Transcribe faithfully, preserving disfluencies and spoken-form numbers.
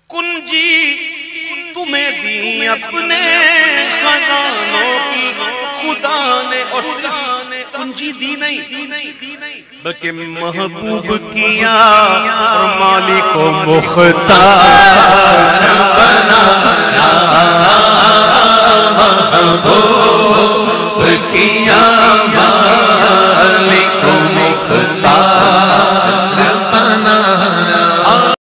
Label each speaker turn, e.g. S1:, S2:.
S1: कुंजी तुम्हें दी अपने खजानों की खुदा ने, और कुंजी दी नहीं बल्कि महबूब किया और मालिक को मुख्तार बनाया। महबूब